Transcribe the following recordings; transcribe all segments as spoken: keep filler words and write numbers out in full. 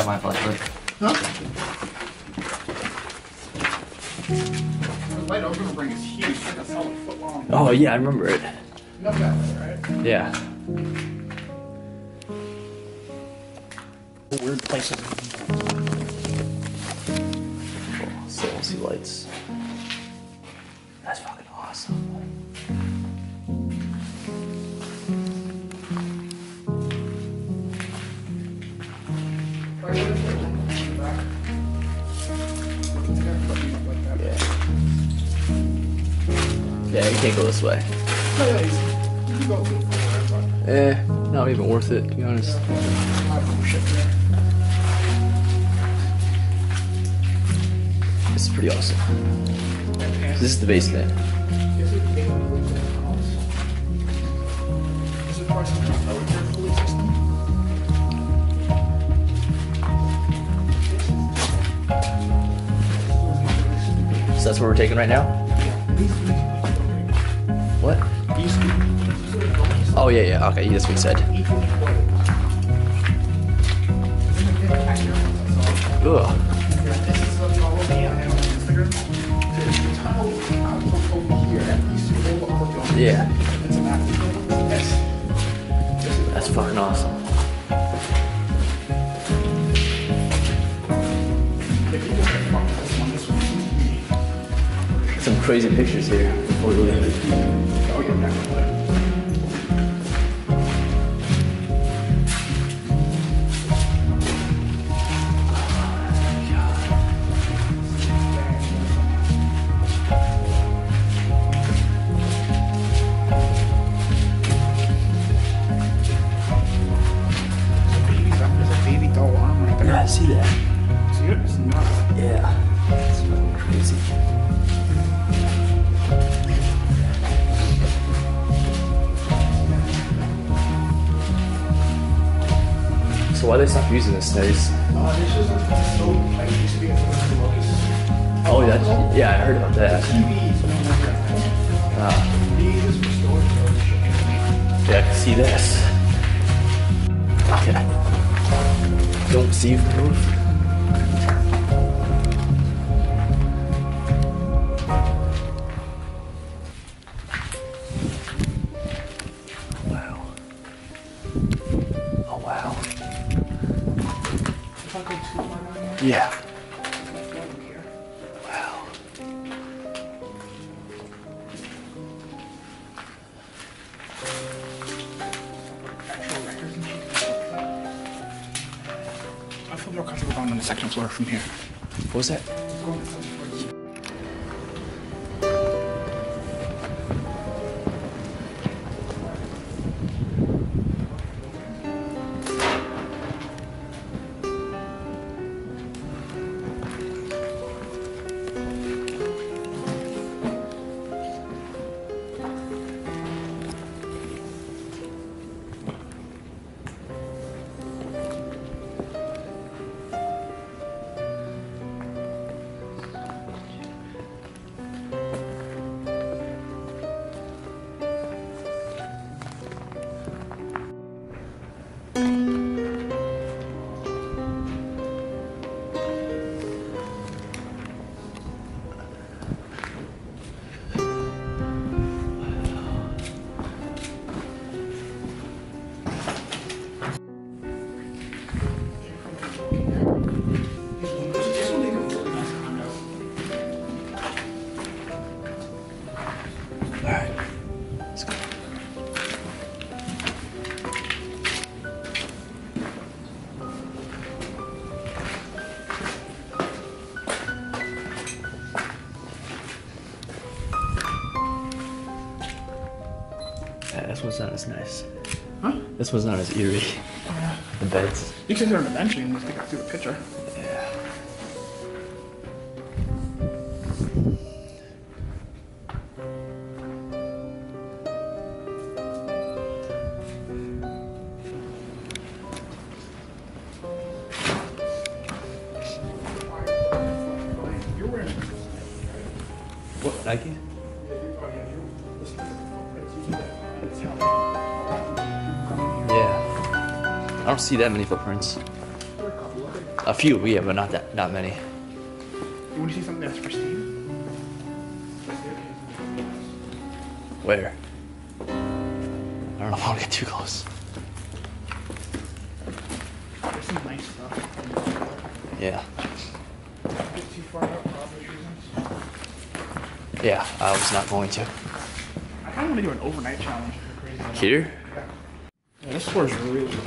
my flashlight. Huh? The light I was gonna bring is huge. It's like a solid foot long. Oh yeah, I remember it. You know that light, right? Yeah. Weird places. Oh, see lights. That's fucking awesome. Yeah. Yeah, you can't go this way. Eh, not even worth it, to be honest. This is pretty awesome. This is the basement. So that's where we're taking right now? What? Oh yeah, yeah, okay, that's what he said. Ugh. Yeah. That's fucking awesome. Some crazy pictures here before we leave. Yeah, I see that. See it? It's nuts. Yeah. It's fucking crazy. So why they stop using this days? Uh, this is so like used to be a Tuberculosis. Oh yeah, yeah, I heard about that. T Vs, no longer. Ah. These is for storage. Yeah, I can see this. Okay. Don't see from the roof. Wow. Oh wow. If I go too far down here, Yeah. here. Wow. Actual records and shit. I feel more comfortable going on the second floor from here. What was that? Going to the second floor. Alright. Let's go. Yeah, this one's not as nice. Huh? This one's not as eerie. Yeah. The beds. You can sit on the bench and just take out through the picture. Yeah. You're wearing What, Nike? Yeah. I don't see that many footprints. There are a couple of it. A few, yeah, but not that, not many. You want to see something that's pristine? Where? I don't know if I want to get too close. There's some nice stuff. Yeah. Get too far up for obvious reasons. Yeah, I was not going to. I kind of want to do an overnight challenge for crazy. enough. Here? Yeah. Yeah, this floor is really lame.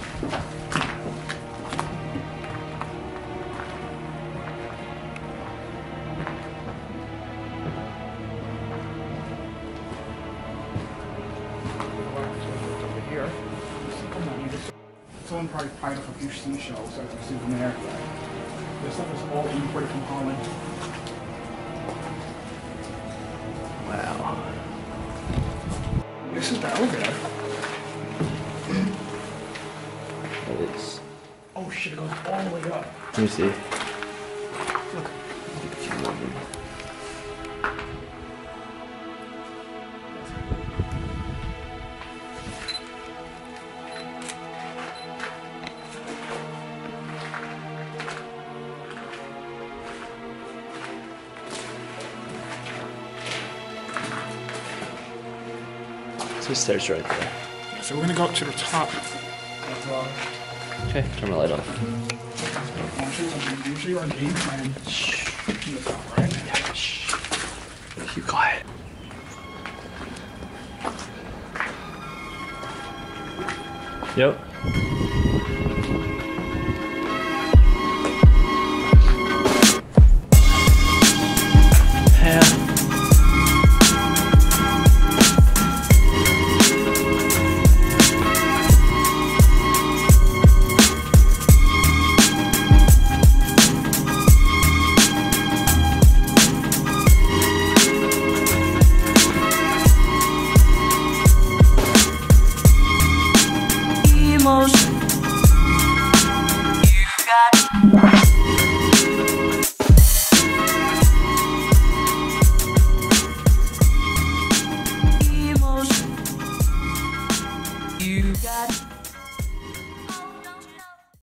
Over here. Come on, you just- Someone probably piled up a few seashells as a souvenir. This stuff is all imported from Holland. Wow. This is the elevator. It is. Oh shit, it goes all the way up. Let me see. Look. So stairs right there. So we're gonna go up to the top. Of, uh, Okay, turn my light off. Usually our game plan shh, in the top, right? Yeah, shh. Keep quiet. Yep.